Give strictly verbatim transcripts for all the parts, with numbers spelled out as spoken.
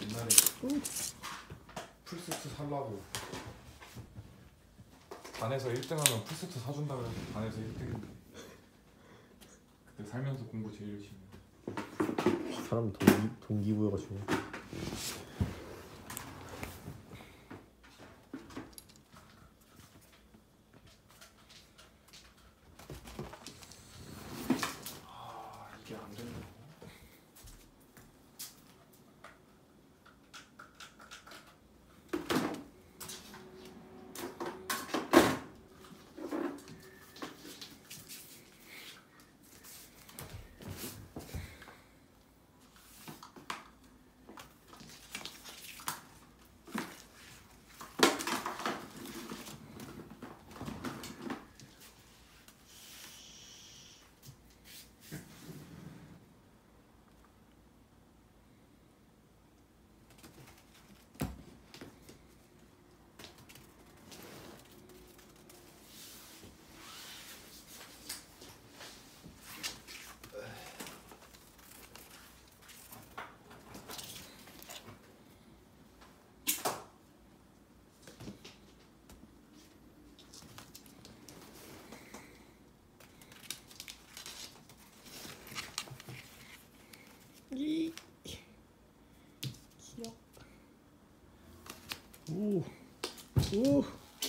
옛날에 풀세트 살라고 반에서 일 등 하면 풀세트 사준다 그래서 반에서 일 등인데 그때 살면서 공부 제일 열심히 해. 사람 동기, 동기부여가 중요해. 아 이게 안 된다고? 이 귀여워. 오, 오.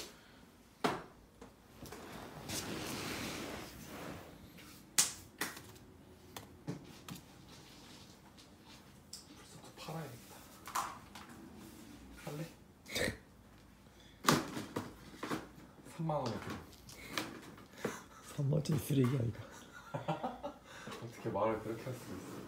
풀세트 팔아야겠다. 할래? 삼만 원에 줘. 삼만 원짜리 쓰레기야 이거. 어떻게 말을 그렇게 할 수 있어?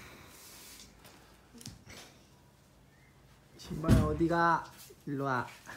신바야 어디가? 일로 와.